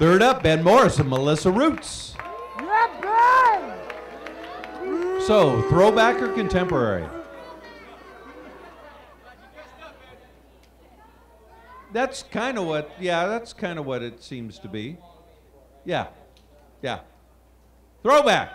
Third up, Ben Morris and Melissa Roots. So, throwback or contemporary? That's kind of what, that's kind of what it seems to be. Yeah. Throwback.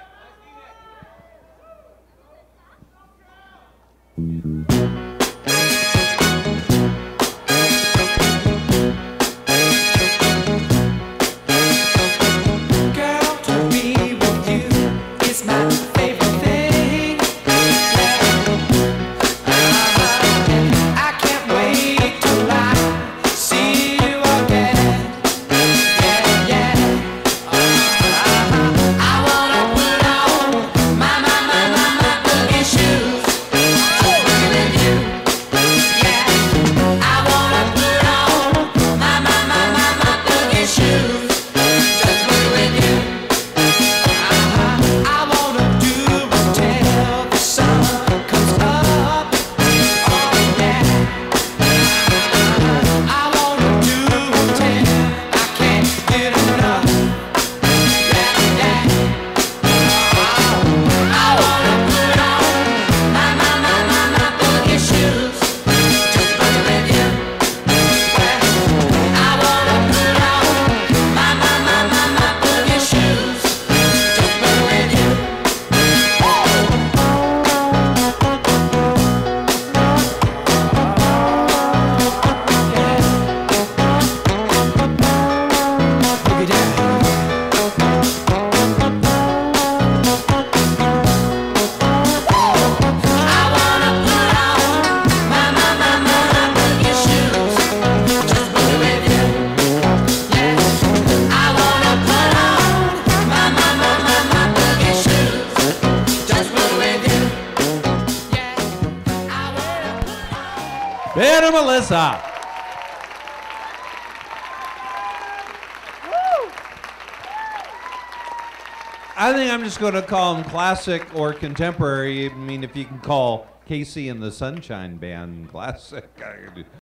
Ben and Melissa. I think I'm just going to call them classic or contemporary. I mean, if you can call Casey and the Sunshine Band classic.